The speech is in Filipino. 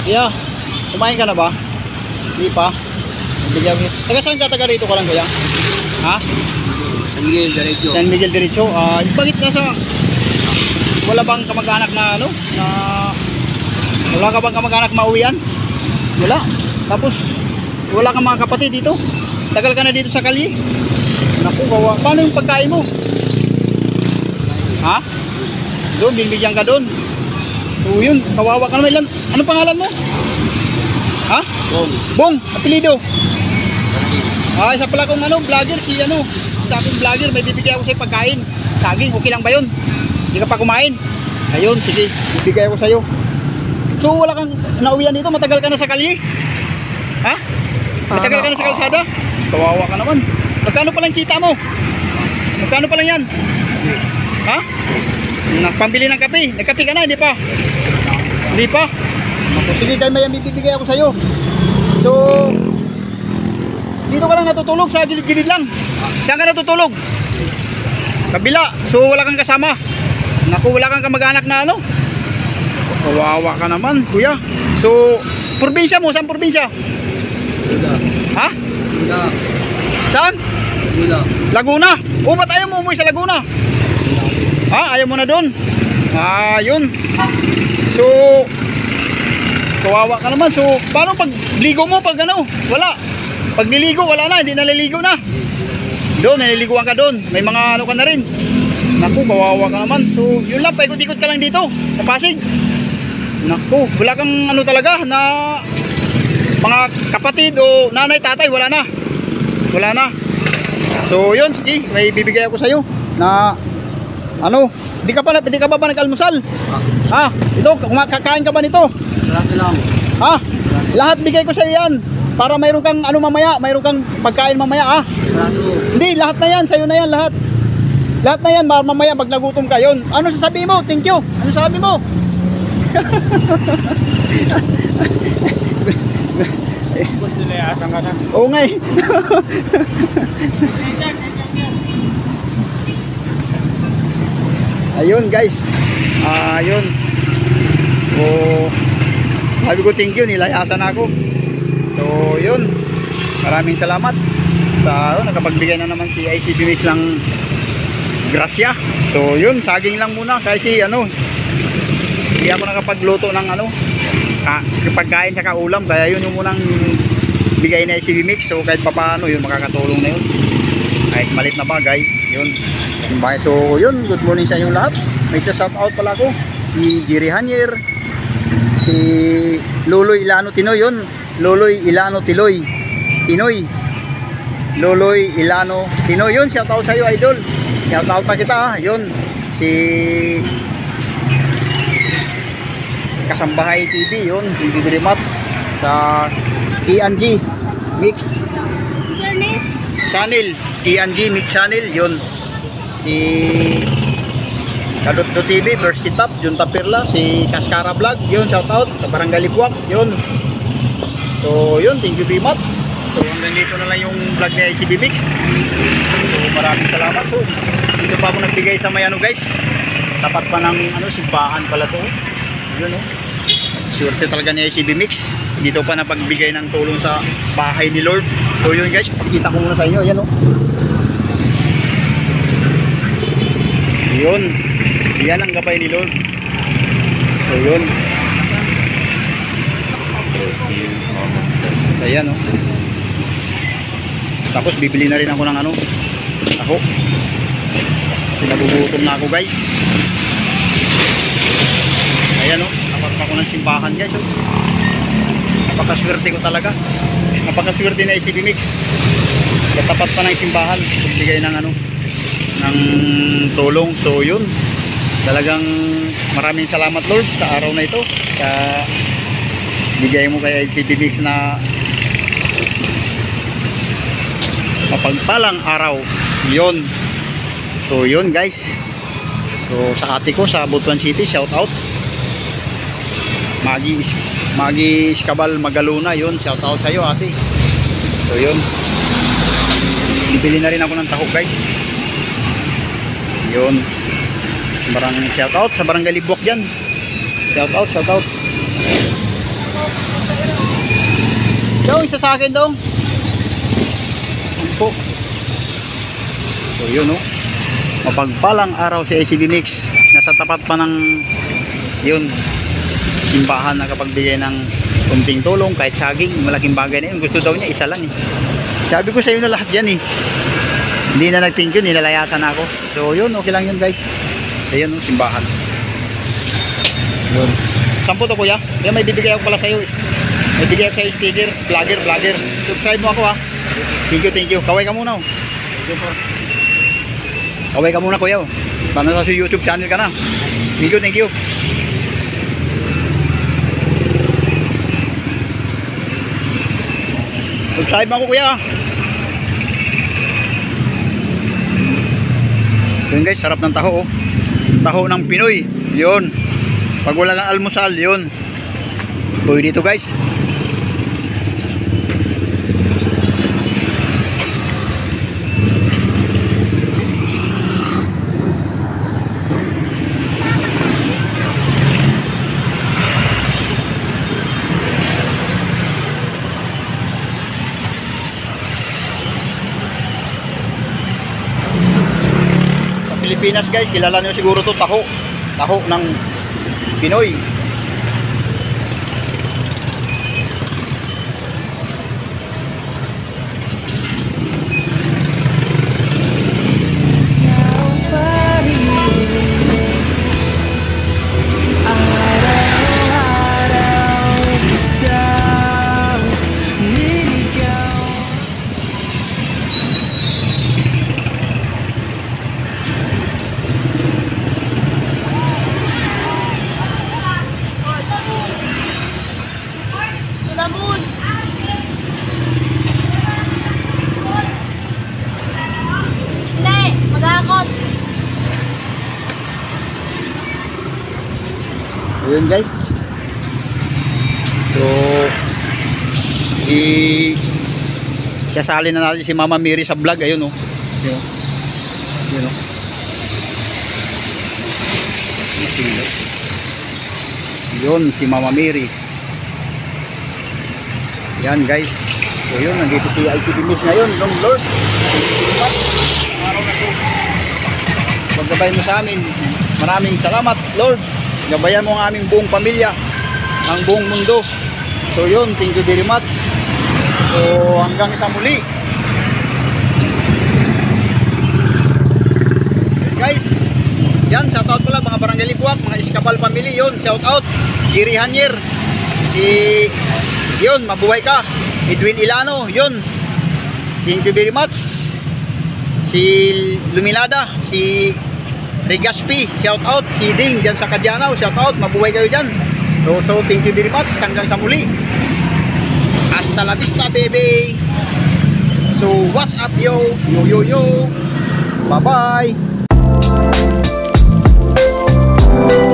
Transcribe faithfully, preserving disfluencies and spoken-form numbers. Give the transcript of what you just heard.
Yeah. Kumain ka na ba? Hindi pa. Bigyan mo. Taga saan ka? Taga rito ka lang kaya? Ha? San Miguel Derecho. San Miguel Derecho. Ah, uh, bakit nasa wala bang kamag-anak na ano? Na wala ka bang kamag-anak mauwian? Wala. Tapos wala kang mga kapatid dito. Tagal ka na dito sa kalye. Naku, gawa. Paano yung pagkain mo? Ha? Doon, binibigyan ka doon. So yun, kawawa ka naman. Ilan, ano pangalan mo? Ha? Bong. Bong, apelido. Ah, isa pala kong ano, vlogger, si ano, sa aking vlogger, may bibigay ako sa'yo pagkain. Saging, okay lang ba yun? Hindi ka pa kumain? Ayun, sige, bibigay ako sa'yo. So wala kang nauwian dito, matagal ka na sa kalye? Ha? Matagal ka na sa kalsada? Kawawa ka naman. Magkano pa lang kita mo? Magkano pa lang yan? Ha? Pambili ng kape. Nagkape ka na, hindi pa? Hindi pa? Ako, sige, kaya may bibigay ako sa'yo. So, dito ka lang natutulog sa gilid-gilid lang. Saan ka natutulog? Kabila. So, wala kang kasama. Naku, wala kang kamag-anak na ano? Kawawa ka naman, kuya. So, probinsya mo, saan probinsya? Lula. Ha? Lula. Saan? Lula. Laguna. O, ba't ayaw mo umuwi sa Laguna? Ha? Ayaw mo na doon? Ah, yun. So, kawawa ka naman. So, paano pag ligo mo pag ano? Wala. Pag niligo, wala na. Hindi naliligo na. Doon, naliliguan ka doon. May mga ano ka na rin. Naku, kawawa ka naman. So, yun lang. Paikot-ikot ka lang dito. Sa Pasig. Naku, wala kang ano talaga na mga kapatid o nanay, tatay. Wala na. Wala na. So, yun. Sige, may bibigay ako sa'yo. Na ano, di ka pa di ka ba ba nag-almusal? Ha? Ito, kakain ka ba nito? Sarap lang. Ha? Lahat bigay ko sa iyo yan. Para mayroon kang ano mamaya, mayroon kang pagkain mamaya, ha? Sarap. Hindi, lahat na yan, sa iyo na yan lahat. Lahat na yan, mamaya pag nagutom ka yon. Ano sasabihin mo? Thank you. Ano sabi mo? Bus nila asang ka na. Oo nga eh. Ayun guys. Ah, ayun. So, sabi ko thank you, nilayasan ako. So, yun. Maraming salamat sa oh, nakapagbigay na naman si I C B Mix ng grasya. So, yun, saging lang muna kasi ano, hindi ako nakapagluto ng ano, ah, pagkain sa ulam, kaya yun yung munang bigay na I C B Mix. So, kahit papaano yun, makakatulong na yun. Kahit malit na bagay, yun. So yun, good morning sa inyong lahat. May isa shout out pala ko, si Jerry Hanier, si Loloy Ilano Tinoy, yun. Loloy Ilano Tiloy Tinoy Loloy Ilano Tinoy, yun. Shout out sa iyo, idol. Shout out pa kita, ha. Yun. Si Kasambahay T V, yun. Thank you very much sa T N G Mix Channel, T N G Mix Channel, yun. Si Kadotdo T V, First Kitap, Junta Pirla, si Kaskara Vlog, yun, shout out sa Barangay Libuak, yun. So yun, thank you very much. So hanggang dito na lang yung vlog ni I C B Mix. So maraming salamat. So dito pa ako nagbigay sa may ano guys, tapat pa ng ano, simbahan pala to, yun oh. Swerte talaga ni I C B Mix. Dito pa na pagbigay ng tulong sa bahay ni Lord. So yun guys, pakita ko muna sa inyo, yan oh. Yun, yan ang gabay ni Lord. So yun. Ayan o. Tapos bibili na rin ako ng ano, ako. Sinagugutom na ako guys. Ayan o, tapat pa ako ng simbahan guys o. Napakaswerte ko talaga. Napakaswerte na I C B Mix. Katapat pa ng simbahan, pagbigay ng ano, ng tulong. So yun, talagang maraming salamat Lord sa araw na ito, sa bigay mo kay I C B Mix na mapagpalang araw yun. So yun guys, so sa ate ko sa Butuan City, shout out Magi Magi Iskabal Magaluna, yun, shout out sa iyo ate. So yun, bibili na rin ako ng tahok guys. Yun, barang shout out sa Barangay Libuak dyan. Shout out, shout out. Yung isa sa akin dong. Po. So yun oh. Mapagpalang araw si A C B Mix. Nasa tapat pa ng yun simbahan na kapagbigay ng kunting tulong kahit saging, malaking bagay na yun. Gusto daw niya isa lang eh. Sabi ko sa iyo na lahat yan eh. Hindi na nag-thank you, nilalayasan ako. So yun, okay lang yun guys. Ayun oh, simbahan. Yun. Sampo to kuya. Kaya may bibigay ako pala sa iyo. May bibigay ako sa iyo sticker, vlogger, vlogger. Subscribe mo ako ha. Thank you, thank you. Kaway ka muna oh. Kaway ka muna kuya oh. Paano sa YouTube channel ka na. Thank you, thank you. Subscribe mo ako kuya. Yun guys, sarap ng taho oh. Taho ng Pinoy. Yun. Pag wala kang almusal, yun. Uy dito guys. Pilipinas guys, kilala niyo siguro to taho. Taho ng Pinoy. Ayun guys. So i sasali na natin si Mama Mary sa vlog. Ayun oh. Ayun oh. Ayun oh. Yun si Mama Mary. Yan guys. So yun, nandito si I C B Mix ngayon. Long Lord, araw na so paggabay mo sa amin. Maraming salamat Lord. Gabayan mo ang aming buong pamilya, ang buong mundo. So yun, thank you very much. So hanggang sa muli guys. Yan, shout out pala mga Barangay Lipuak, mga Iskabal family. Yun, shout out Jerry Hanier, si yun, mabuhay ka Edwin Ilano. Yun, thank you very much. Si Lumilada, si Regaspi, shout out. Si Ding dyan sa Kadyanaw, shout out, mabuhay kayo dyan. So, so thank you very much. Hanggang sa muli. Hasta la vista baby. So what's up yo, yo yo yo. Bye bye.